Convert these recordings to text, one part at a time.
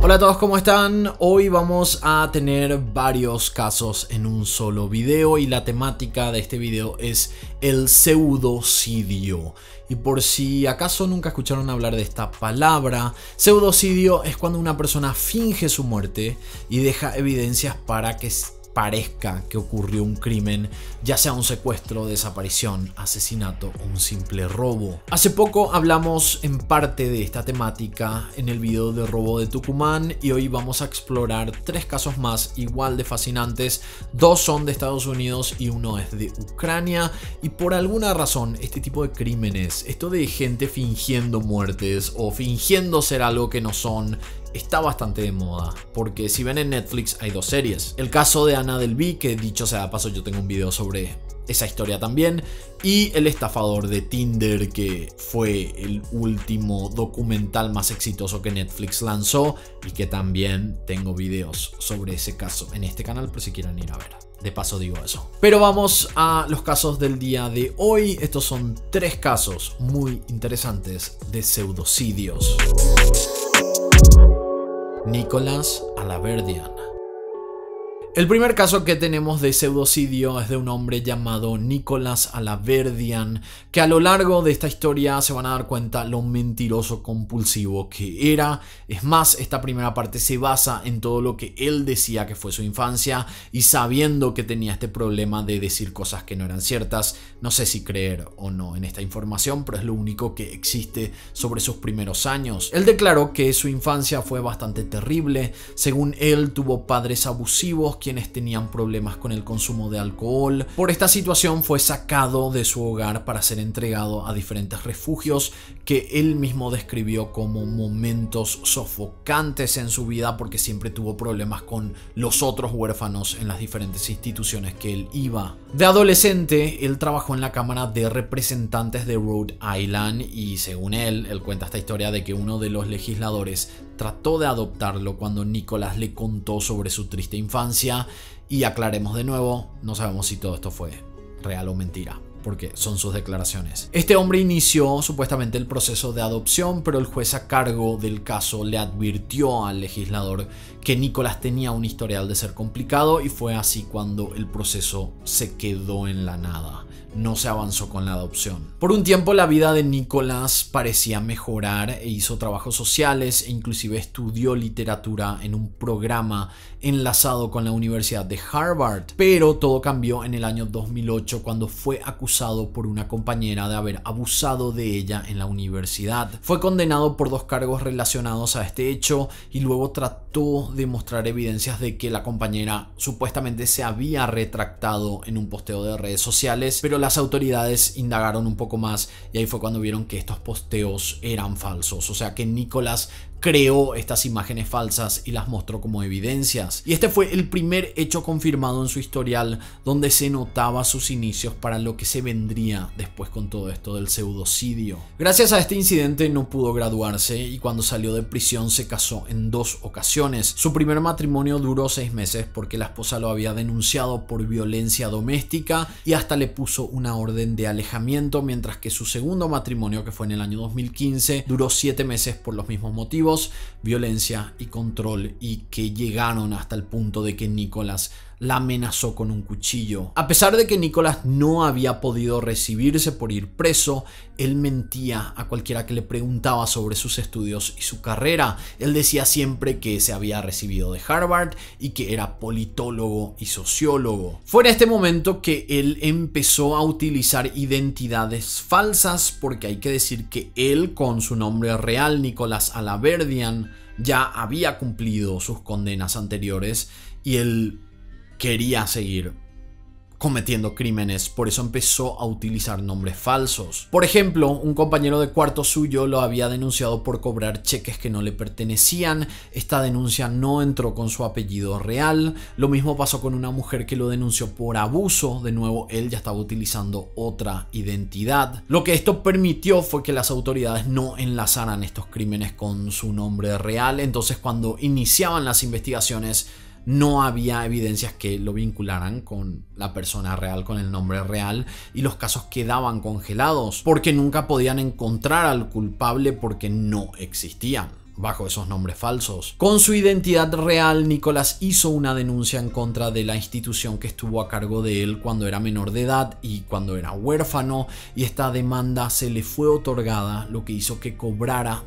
Hola a todos, ¿cómo están? Hoy vamos a tener varios casos en un solo video y la temática de este video es el pseudocidio. Y por si acaso nunca escucharon hablar de esta palabra, pseudocidio es cuando una persona finge su muerte y deja evidencias para que parezca que ocurrió un crimen, ya sea un secuestro, desaparición, asesinato o un simple robo. Hace poco hablamos en parte de esta temática en el video de robo de Tucumán y hoy vamos a explorar 3 casos más igual de fascinantes. 2 son de Estados Unidos y 1 es de Ucrania, y por alguna razón este tipo de crímenes, esto de gente fingiendo muertes o fingiendo ser algo que no son, está bastante de moda, porque si ven en Netflix hay 2 series. El caso de Ana Delvey, que dicho sea de paso yo tengo un video sobre esa historia también, y El estafador de Tinder, que fue el último documental más exitoso que Netflix lanzó y que también tengo videos sobre ese caso en este canal por si quieren ir a ver. De paso digo eso. Pero vamos a los casos del día de hoy. Estos son 3 casos muy interesantes de pseudocidios. Nicolás Alaverdian. El primer caso que tenemos de pseudocidio es de un hombre llamado Nicolás Alaverdian, que a lo largo de esta historia se van a dar cuenta lo mentiroso compulsivo que era. Es más, esta primera parte se basa en todo lo que él decía que fue su infancia, y sabiendo que tenía este problema de decir cosas que no eran ciertas, no sé si creer o no en esta información, pero es lo único que existe sobre sus primeros años. Él declaró que su infancia fue bastante terrible. Según él, tuvo padres abusivos quienes tenían problemas con el consumo de alcohol. Por esta situación fue sacado de su hogar para ser entregado a diferentes refugios que él mismo describió como momentos sofocantes en su vida, porque siempre tuvo problemas con los otros huérfanos en las diferentes instituciones que él iba. De adolescente, él trabajó en la Cámara de Representantes de Rhode Island y según él cuenta esta historia de que uno de los legisladores trató de adoptarlo cuando Nicolás le contó sobre su triste infancia. Y aclaremos de nuevo, no sabemos si todo esto fue real o mentira, porque son sus declaraciones. Este hombre inició supuestamente el proceso de adopción, pero el juez a cargo del caso le advirtió al legislador que Nicolás tenía un historial de ser complicado, y fue así cuando el proceso se quedó en la nada. No se avanzó con la adopción. Por un tiempo la vida de Nicolás parecía mejorar e hizo trabajos sociales e inclusive estudió literatura en un programa enlazado con la Universidad de Harvard. Pero todo cambió en el año 2008 cuando fue acusado por una compañera de haber abusado de ella en la universidad. Fue condenado por 2 cargos relacionados a este hecho y luego trató de mostrar evidencias de que la compañera supuestamente se había retractado en un posteo de redes sociales, pero las autoridades indagaron un poco más y ahí fue cuando vieron que estos posteos eran falsos, o sea que Nicolás creó estas imágenes falsas y las mostró como evidencias. Y este fue el primer hecho confirmado en su historial donde se notaba sus inicios para lo que se vendría después con todo esto del pseudocidio. Gracias a este incidente no pudo graduarse y cuando salió de prisión se casó en 2 ocasiones. Su primer matrimonio duró 6 meses porque la esposa lo había denunciado por violencia doméstica y hasta le puso una orden de alejamiento, mientras que su segundo matrimonio, que fue en el año 2015, duró 7 meses por los mismos motivos: violencia y control, y que llegaron hasta el punto de que Nicolás la amenazó con un cuchillo. A pesar de que Nicolás no había podido recibirse por ir preso, él mentía a cualquiera que le preguntaba sobre sus estudios y su carrera. Él decía siempre que se había recibido de Harvard y que era politólogo y sociólogo. Fue en este momento que él empezó a utilizar identidades falsas, porque hay que decir que él, con su nombre real, Nicolás Alaverdian, ya había cumplido sus condenas anteriores y él quería seguir cometiendo crímenes, por eso empezó a utilizar nombres falsos. Por ejemplo, un compañero de cuarto suyo lo había denunciado por cobrar cheques que no le pertenecían. Esta denuncia no entró con su apellido real. Lo mismo pasó con una mujer que lo denunció por abuso. De nuevo, él ya estaba utilizando otra identidad. Lo que esto permitió fue que las autoridades no enlazaran estos crímenes con su nombre real. Entonces, cuando iniciaban las investigaciones, no había evidencias que lo vincularan con la persona real, con el nombre real, y los casos quedaban congelados porque nunca podían encontrar al culpable porque no existían. bajo esos nombres falsos. Con su identidad real, Nicholas hizo una denuncia en contra de la institución que estuvo a cargo de él cuando era menor de edad y cuando era huérfano, y esta demanda se le fue otorgada, lo que hizo que cobrara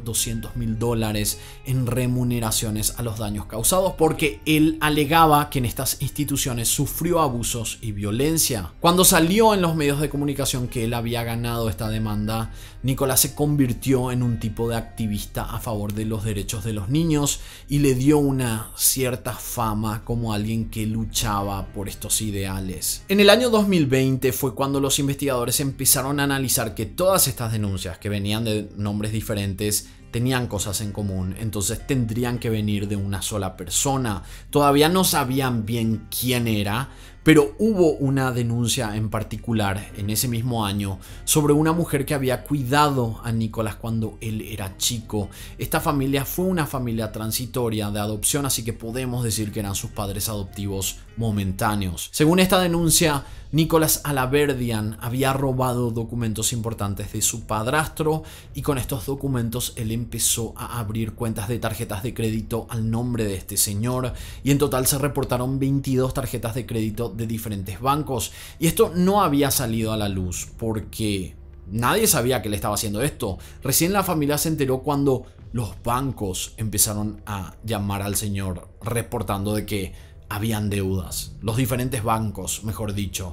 $200,000 en remuneraciones a los daños causados, porque él alegaba que en estas instituciones sufrió abusos y violencia. Cuando salió en los medios de comunicación que él había ganado esta demanda, Nicholas se convirtió en un tipo de activista a favor de los derechos de los niños y le dio una cierta fama como alguien que luchaba por estos ideales. En el año 2020 fue cuando los investigadores empezaron a analizar que todas estas denuncias, que venían de nombres diferentes, tenían cosas en común, entonces tendrían que venir de una sola persona. Todavía no sabían bien quién era, pero hubo una denuncia en particular en ese mismo año sobre una mujer que había cuidado a Nicholas cuando él era chico. Esta familia fue una familia transitoria de adopción, así que podemos decir que eran sus padres adoptivos momentáneos. Según esta denuncia, Nicholas Alaverdian había robado documentos importantes de su padrastro y con estos documentos él empezó a abrir cuentas de tarjetas de crédito al nombre de este señor, y en total se reportaron 22 tarjetas de crédito de diferentes bancos, y esto no había salido a la luz porque nadie sabía que le estaba haciendo esto. Recién la familia se enteró cuando los bancos empezaron a llamar al señor reportando de que habían deudas, los diferentes bancos, mejor dicho,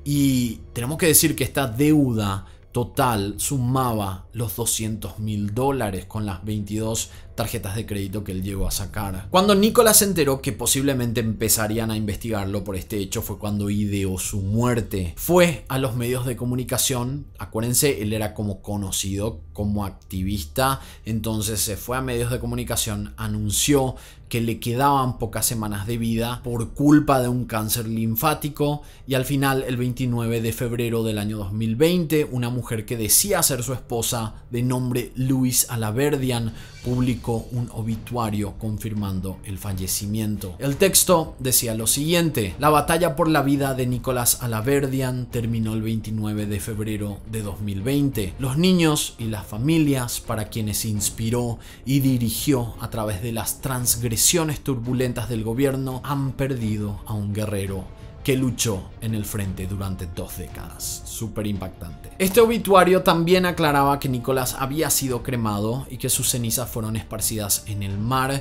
y tenemos que decir que esta deuda total sumaba los $200,000 con las 22 tarjetas de crédito que él llegó a sacar. Cuando Nicholas se enteró que posiblemente empezarían a investigarlo por este hecho fue cuando ideó su muerte. Fue a los medios de comunicación, acuérdense, él era como conocido como activista, entonces se fue a medios de comunicación, anunció que le quedaban pocas semanas de vida por culpa de un cáncer linfático, y al final, el 29 de febrero del año 2020, una mujer que decía ser su esposa de nombre Louise Alaverdian publicó un obituario confirmando el fallecimiento. El texto decía lo siguiente: la batalla por la vida de Nicholas Alaverdian terminó el 29 de febrero de 2020. Los niños y las familias para quienes inspiró y dirigió a través de las transgresiones turbulentas del gobierno han perdido a un guerrero que luchó en el frente durante 2 décadas. Súper impactante. Este obituario también aclaraba que Nicholas había sido cremado y que sus cenizas fueron esparcidas en el mar,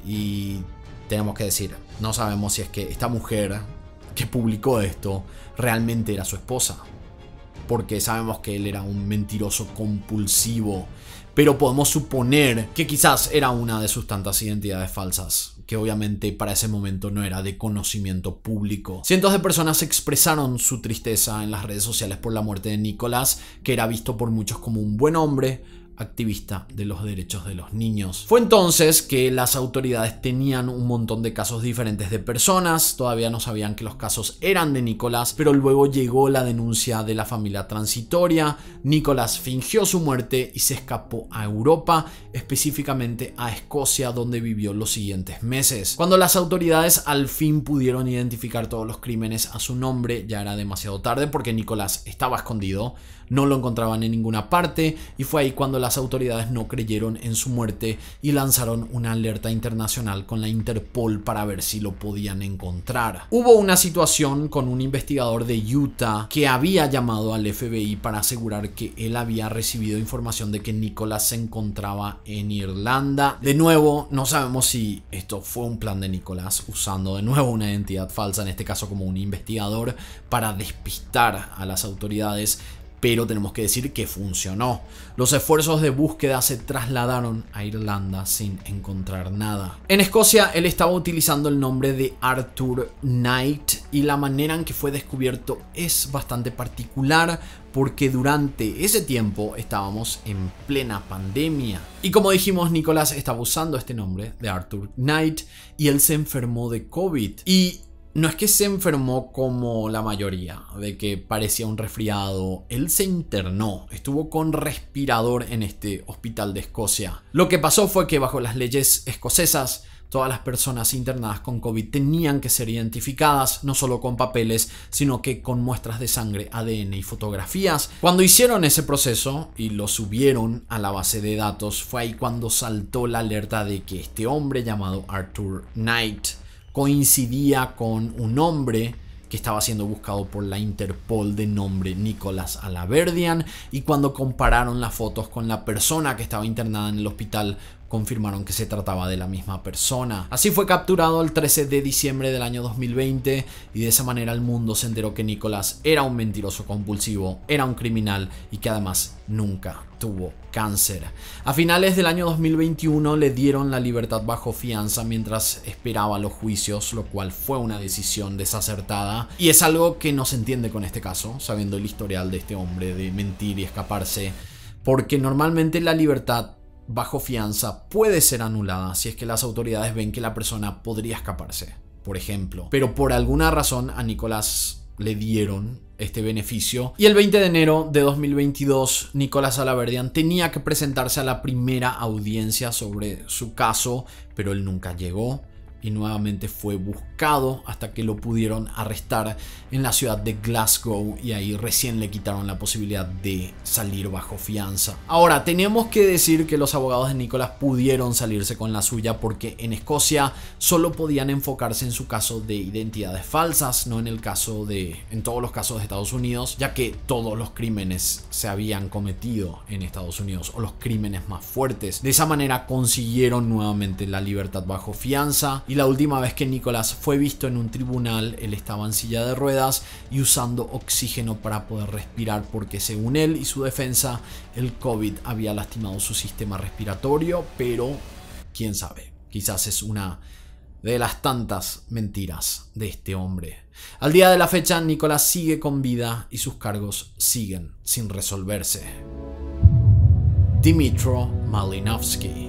y tenemos que decir, no sabemos si es que esta mujer que publicó esto realmente era su esposa, porque sabemos que él era un mentiroso compulsivo, pero podemos suponer que quizás era una de sus tantas identidades falsas, que obviamente para ese momento no era de conocimiento público. Cientos de personas expresaron su tristeza en las redes sociales por la muerte de Nicholas, que era visto por muchos como un buen hombre, activista de los derechos de los niños. Fue entonces que las autoridades tenían un montón de casos diferentes de personas, todavía no sabían que los casos eran de Nicholas, pero luego llegó la denuncia de la familia transitoria. Nicholas fingió su muerte y se escapó a Europa, específicamente a Escocia, donde vivió los siguientes meses. Cuando las autoridades al fin pudieron identificar todos los crímenes a su nombre, ya era demasiado tarde porque Nicholas estaba escondido, no lo encontraban en ninguna parte, y fue ahí cuando las autoridades no creyeron en su muerte y lanzaron una alerta internacional con la Interpol para ver si lo podían encontrar. Hubo una situación con un investigador de Utah que había llamado al FBI para asegurar que él había recibido información de que Nicholas se encontraba en Irlanda. De nuevo, no sabemos si esto fue un plan de Nicholas usando de nuevo una identidad falsa, en este caso como un investigador, para despistar a las autoridades, pero tenemos que decir que funcionó. Los esfuerzos de búsqueda se trasladaron a Irlanda sin encontrar nada. En Escocia él estaba utilizando el nombre de Arthur Knight, y la manera en que fue descubierto es bastante particular porque durante ese tiempo estábamos en plena pandemia. Y como dijimos, Nicholas estaba usando este nombre de Arthur Knight y él se enfermó de COVID. Y no es que se enfermó como la mayoría, de que parecía un resfriado. Él se internó, estuvo con respirador en este hospital de Escocia. Lo que pasó fue que bajo las leyes escocesas todas las personas internadas con COVID tenían que ser identificadas, no solo con papeles, sino que con muestras de sangre, ADN y fotografías. Cuando hicieron ese proceso y lo subieron a la base de datos, fue ahí cuando saltó la alerta de que este hombre llamado Arthur Knight coincidía con un hombre que estaba siendo buscado por la Interpol de nombre Nicholas Alaverdian, y cuando compararon las fotos con la persona que estaba internada en el hospital, confirmaron que se trataba de la misma persona. Así fue capturado el 13 de diciembre del año 2020 y de esa manera el mundo se enteró que Nicholas era un mentiroso compulsivo, era un criminal y que además nunca tuvo cáncer. A finales del año 2021 le dieron la libertad bajo fianza mientras esperaba los juicios, lo cual fue una decisión desacertada y es algo que no se entiende con este caso, sabiendo el historial de este hombre de mentir y escaparse, porque normalmente la libertad bajo fianza puede ser anulada si es que las autoridades ven que la persona podría escaparse, por ejemplo. Pero por alguna razón a Nicholas le dieron este beneficio y el 20 de enero de 2022 Nicholas Alaverdian tenía que presentarse a la primera audiencia sobre su caso, pero él nunca llegó y nuevamente fue buscado hasta que lo pudieron arrestar en la ciudad de Glasgow y ahí recién le quitaron la posibilidad de salir bajo fianza. Ahora, tenemos que decir que los abogados de Nicholas pudieron salirse con la suya porque en Escocia solo podían enfocarse en su caso de identidades falsas, no en todos los casos de Estados Unidos, ya que todos los crímenes se habían cometido en Estados Unidos, o los crímenes más fuertes. De esa manera consiguieron nuevamente la libertad bajo fianza. Y la última vez que Nicholas fue visto en un tribunal, él estaba en silla de ruedas y usando oxígeno para poder respirar porque según él y su defensa, el COVID había lastimado su sistema respiratorio, pero quién sabe, quizás es una de las tantas mentiras de este hombre. Al día de la fecha, Nicholas sigue con vida y sus cargos siguen sin resolverse. Dmytro Malinovsky.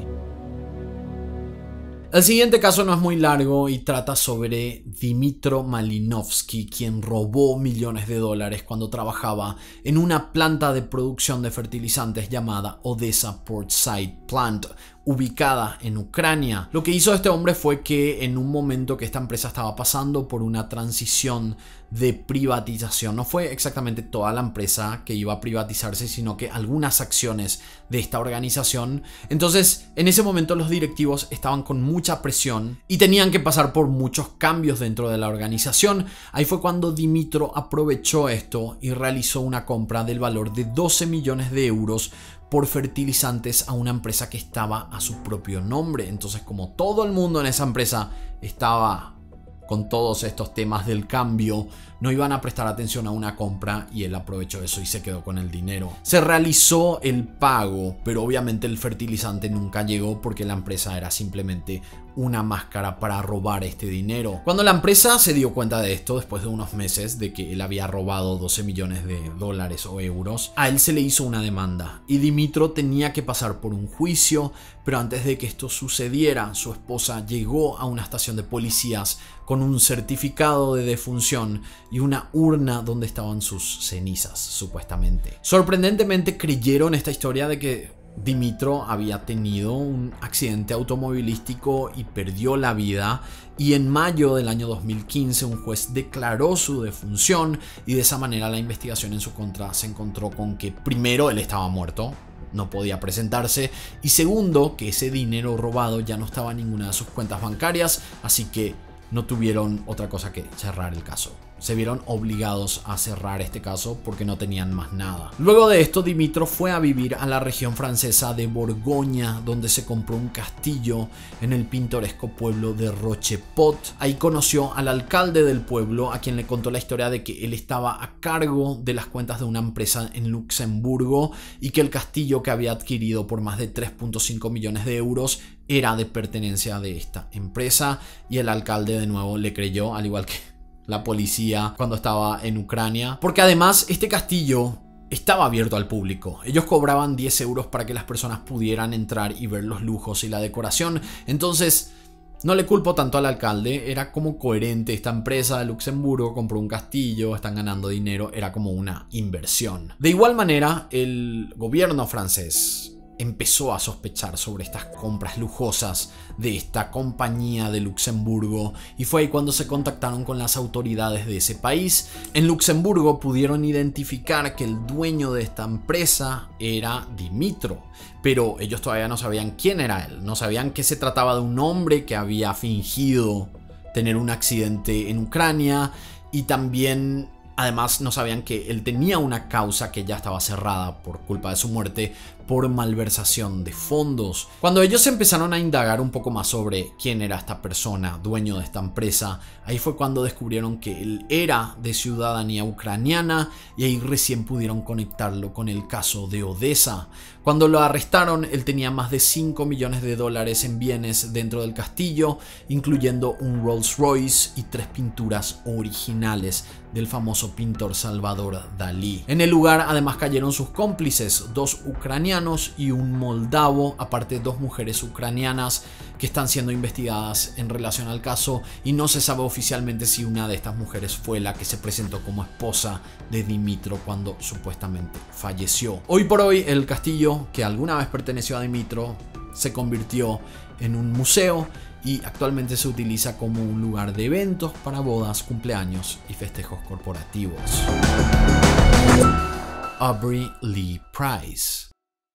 El siguiente caso no es muy largo y trata sobre Dmytro Malinovsky, quien robó millones de dólares cuando trabajaba en una planta de producción de fertilizantes llamada Odessa Port Site Plant, ubicada en Ucrania. Lo que hizo este hombre fue que en un momento que esta empresa estaba pasando por una transición de privatización, no fue exactamente toda la empresa que iba a privatizarse, sino que algunas acciones de esta organización. Entonces, en ese momento los directivos estaban con mucha presión y tenían que pasar por muchos cambios dentro de la organización. Ahí fue cuando Dmytro aprovechó esto y realizó una compra del valor de 12 millones de euros por fertilizantes a una empresa que estaba a su propio nombre. Entonces, como todo el mundo en esa empresa estaba con todos estos temas del cambio, no iban a prestar atención a una compra y él aprovechó eso y se quedó con el dinero. Se realizó el pago, pero obviamente el fertilizante nunca llegó porque la empresa era simplemente una máscara para robar este dinero. Cuando la empresa se dio cuenta de esto, después de unos meses de que él había robado 12 millones de dólares o euros, a él se le hizo una demanda y Dmytro tenía que pasar por un juicio, pero antes de que esto sucediera, su esposa llegó a una estación de policías con un certificado de defunción y una urna donde estaban sus cenizas, supuestamente. Sorprendentemente creyeron esta historia de que Dmytro había tenido un accidente automovilístico y perdió la vida, y en mayo del año 2015 un juez declaró su defunción y de esa manera la investigación en su contra se encontró con que primero él estaba muerto, no podía presentarse, y segundo que ese dinero robado ya no estaba en ninguna de sus cuentas bancarias, así que no tuvieron otra cosa que cerrar el caso. Se vieron obligados a cerrar este caso porque no tenían más nada. Luego de esto, Dmytro fue a vivir a la región francesa de Borgoña, donde se compró un castillo en el pintoresco pueblo de Rochepot. Ahí conoció al alcalde del pueblo, a quien le contó la historia de que él estaba a cargo de las cuentas de una empresa en Luxemburgo y que el castillo que había adquirido por más de 3.5 millones de euros era de pertenencia de esta empresa, y el alcalde de nuevo le creyó, al igual que la policía cuando estaba en Ucrania, porque además este castillo estaba abierto al público. Ellos cobraban 10 euros para que las personas pudieran entrar y ver los lujos y la decoración. Entonces no le culpo tanto al alcalde, era como coherente. Esta empresa de Luxemburgo compró un castillo, están ganando dinero, era como una inversión. De igual manera, el gobierno francés empezó a sospechar sobre estas compras lujosas de esta compañía de Luxemburgo, y fue ahí cuando se contactaron con las autoridades de ese país. En Luxemburgo pudieron identificar que el dueño de esta empresa era Dimitro, pero ellos todavía no sabían quién era él, no sabían que se trataba de un hombre que había fingido tener un accidente en Ucrania, y también además no sabían que él tenía una causa que ya estaba cerrada por culpa de su muerte por malversación de fondos. Cuando ellos empezaron a indagar un poco más sobre quién era esta persona, dueño de esta empresa, ahí fue cuando descubrieron que él era de ciudadanía ucraniana, y ahí recién pudieron conectarlo con el caso de Odessa. Cuando lo arrestaron, él tenía más de $5 millones en bienes dentro del castillo, incluyendo un Rolls Royce y 3 pinturas originales del famoso pintor Salvador Dalí. En el lugar además cayeron sus cómplices, 2 ucranianos y un moldavo, aparte 2 mujeres ucranianas que están siendo investigadas en relación al caso, y no se sabe oficialmente si una de estas mujeres fue la que se presentó como esposa de Dimitro cuando supuestamente falleció. Hoy por hoy el castillo, que alguna vez perteneció a Dimitro, se convirtió en un museo y actualmente se utiliza como un lugar de eventos para bodas, cumpleaños y festejos corporativos. Aubrey Lee Price.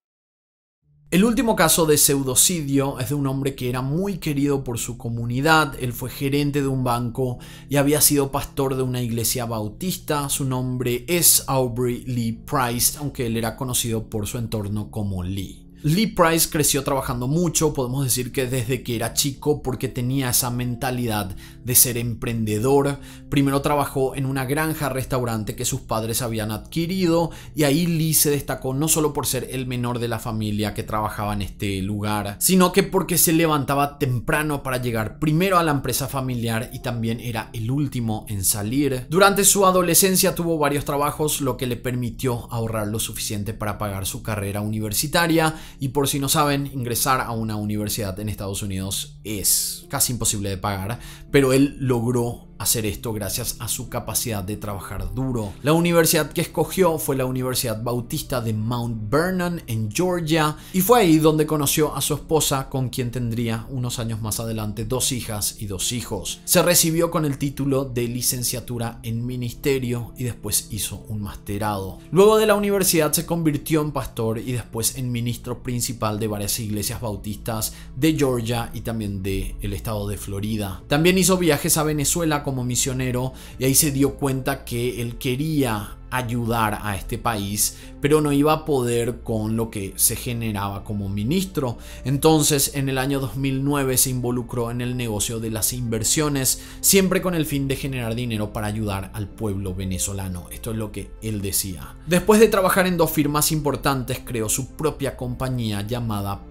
El último caso de pseudocidio es de un hombre que era muy querido por su comunidad. Él fue gerente de un banco y había sido pastor de una iglesia bautista. Su nombre es Aubrey Lee Price, aunque él era conocido por su entorno como Lee. Lee Price creció trabajando mucho, podemos decir que desde que era chico, porque tenía esa mentalidad de ser emprendedor. Primero trabajó en una granja-restaurante que sus padres habían adquirido, y ahí Lee se destacó no solo por ser el menor de la familia que trabajaba en este lugar, sino que porque se levantaba temprano para llegar primero a la empresa familiar y también era el último en salir. Durante su adolescencia tuvo varios trabajos, lo que le permitió ahorrar lo suficiente para pagar su carrera universitaria. Y por si no saben, ingresar a una universidad en Estados Unidos es casi imposible de pagar, pero él logró hacer esto gracias a su capacidad de trabajar duro. La universidad que escogió fue la Universidad Bautista de Mount Vernon en Georgia, y fue ahí donde conoció a su esposa, con quien tendría unos años más adelante 2 hijas y 2 hijos. Se recibió con el título de licenciatura en ministerio y después hizo un masterado. Luego de la universidad se convirtió en pastor y después en ministro principal de varias iglesias bautistas de Georgia y también del estado de Florida. También hizo viajes a Venezuela como misionero, y ahí se dio cuenta que él quería ayudar a este país, pero no iba a poder con lo que se generaba como ministro. Entonces en el año 2009 se involucró en el negocio de las inversiones, siempre con el fin de generar dinero para ayudar al pueblo venezolano. Esto es lo que él decía. Después de trabajar en 2 firmas importantes, creó su propia compañía llamada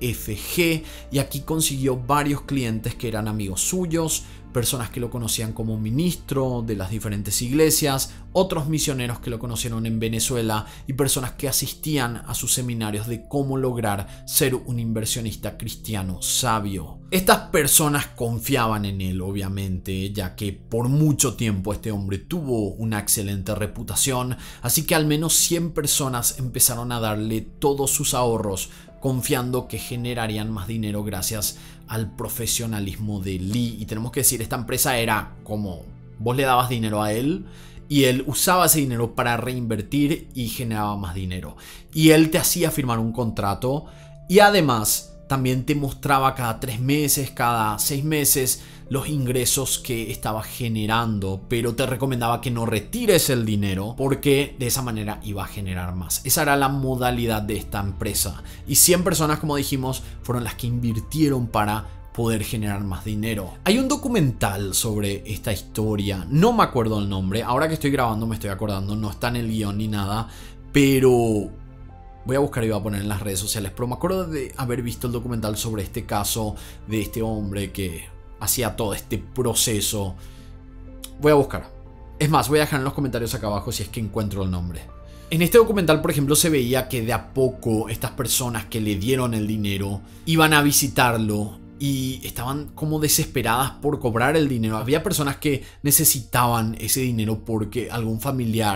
PFG, y aquí consiguió varios clientes que eran amigos suyos, personas que lo conocían como ministro de las diferentes iglesias, otros misioneros que lo conocieron en Venezuela y personas que asistían a sus seminarios de cómo lograr ser un inversionista cristiano sabio. Estas personas confiaban en él, obviamente, ya que por mucho tiempo este hombre tuvo una excelente reputación, así que al menos 100 personas empezaron a darle todos sus ahorros, confiando que generarían más dinero gracias al profesionalismo de Lee. Y tenemos que decir, esta empresa era como vos le dabas dinero a él y él usaba ese dinero para reinvertir y generaba más dinero. Y él te hacía firmar un contrato y además también te mostraba cada 3 meses, cada 6 meses los ingresos que estaba generando, pero te recomendaba que no retires el dinero porque de esa manera iba a generar más. Esa era la modalidad de esta empresa, y 100 personas, como dijimos, fueron las que invirtieron para poder generar más dinero. Hay un documental sobre esta historia, no me acuerdo el nombre, ahora que estoy grabando me estoy acordando, no está en el guión ni nada, pero voy a buscar y voy a poner en las redes sociales. Pero me acuerdo de haber visto el documental sobre este caso de este hombre que hacía todo este proceso. Voy a buscar. Es más, voy a dejar en los comentarios acá abajo si es que encuentro el nombre. En este documental, por ejemplo, se veía que de a poco estas personas que le dieron el dinero iban a visitarlo y estaban como desesperadas por cobrar el dinero. Había personas que necesitaban ese dinero porque algún familiar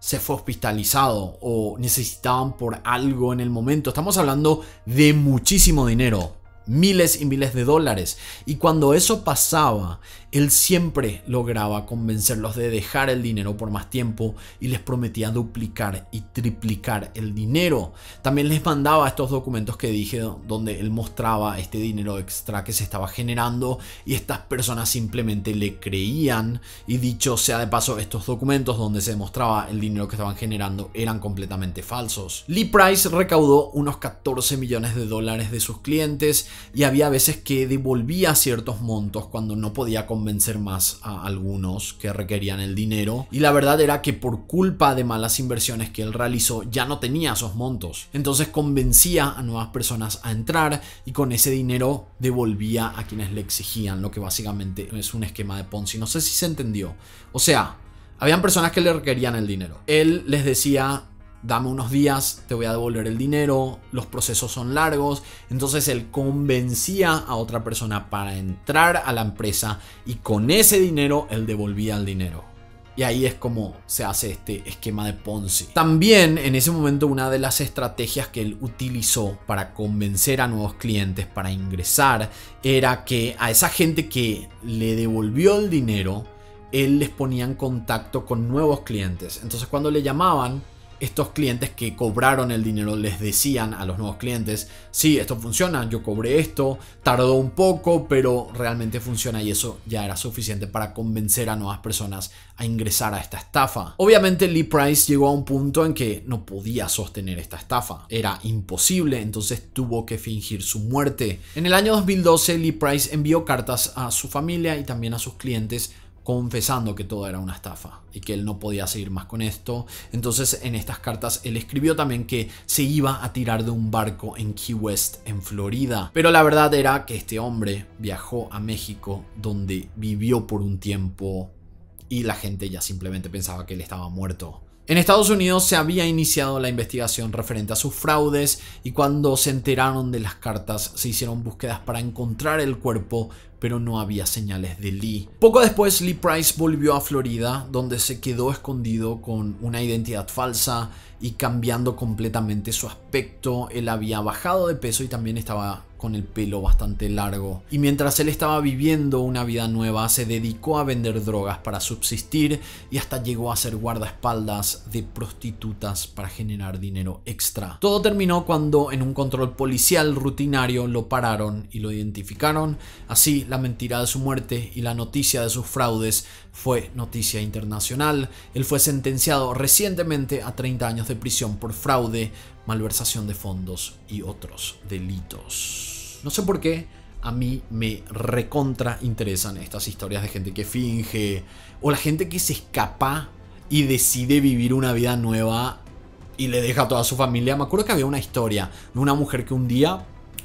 se fue hospitalizado o necesitaban por algo en el momento. Estamos hablando de muchísimo dinero, miles y miles de dólares. Y cuando eso pasaba, él siempre lograba convencerlos de dejar el dinero por más tiempo y les prometía duplicar y triplicar el dinero. También les mandaba estos documentos que dije donde él mostraba este dinero extra que se estaba generando y estas personas simplemente le creían. Y dicho sea de paso, estos documentos donde se demostraba el dinero que estaban generando eran completamente falsos. Lee Price recaudó unos 14 millones de dólares de sus clientes y había veces que devolvía ciertos montos cuando no podía convencer más a algunos que requerían el dinero, y la verdad era que por culpa de malas inversiones que él realizó ya no tenía esos montos. Entonces convencía a nuevas personas a entrar y con ese dinero devolvía a quienes le exigían, lo que básicamente es un esquema de Ponzi. No sé si se entendió. O sea, habían personas que le requerían el dinero. Él les decía: dame unos días, te voy a devolver el dinero, los procesos son largos. Entonces él convencía a otra persona para entrar a la empresa y con ese dinero él devolvía el dinero. Y ahí es como se hace este esquema de Ponzi. También en ese momento una de las estrategias que él utilizó para convencer a nuevos clientes para ingresar era que a esa gente que le devolvió el dinero, él les ponía en contacto con nuevos clientes. Entonces cuando le llamaban, estos clientes que cobraron el dinero les decían a los nuevos clientes: sí, esto funciona, yo cobré esto, tardó un poco, pero realmente funciona, y eso ya era suficiente para convencer a nuevas personas a ingresar a esta estafa. Obviamente Lee Price llegó a un punto en que no podía sostener esta estafa, era imposible, entonces tuvo que fingir su muerte. En el año 2012 Lee Price envió cartas a su familia y también a sus clientes confesando que todo era una estafa y que él no podía seguir más con esto. Entonces en estas cartas él escribió también que se iba a tirar de un barco en Key West, en Florida. Pero la verdad era que este hombre viajó a México, donde vivió por un tiempo, y la gente ya simplemente pensaba que él estaba muerto. En Estados Unidos se había iniciado la investigación referente a sus fraudes, y cuando se enteraron de las cartas se hicieron búsquedas para encontrar el cuerpo, pero no había señales de Lee. Poco después Lee Price volvió a Florida, donde se quedó escondido con una identidad falsa y cambiando completamente su aspecto. Él había bajado de peso y también estaba con el pelo bastante largo. Y mientras él estaba viviendo una vida nueva, se dedicó a vender drogas para subsistir y hasta llegó a ser guardaespaldas de prostitutas para generar dinero extra. Todo terminó cuando en un control policial rutinario lo pararon y lo identificaron. Así, la mentira de su muerte y la noticia de sus fraudes fue noticia internacional. Él fue sentenciado recientemente a 30 años de prisión por fraude, malversación de fondos y otros delitos. No sé por qué a mí me recontra interesan estas historias de gente que finge, o la gente que se escapa y decide vivir una vida nueva y le deja a toda su familia. Me acuerdo que había una historia de una mujer que un día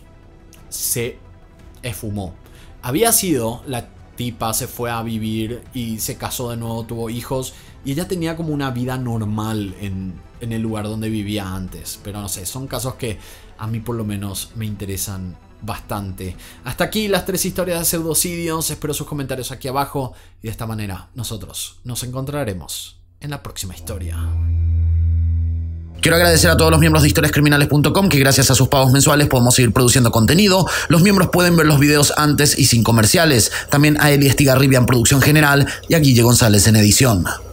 se esfumó. Había sido, la tipa se fue a vivir y se casó de nuevo, tuvo hijos, y ella tenía como una vida normal en el lugar donde vivía antes. Pero no sé, son casos que a mí por lo menos me interesan bastante. Hasta aquí las 3 historias de pseudocidios. Espero sus comentarios aquí abajo, y de esta manera nosotros nos encontraremos en la próxima historia. Quiero agradecer a todos los miembros de historiascriminales.com, que gracias a sus pagos mensuales podemos seguir produciendo contenido. Los miembros pueden ver los videos antes y sin comerciales. También a Eli Estigarribia en producción general y a Guille González en edición.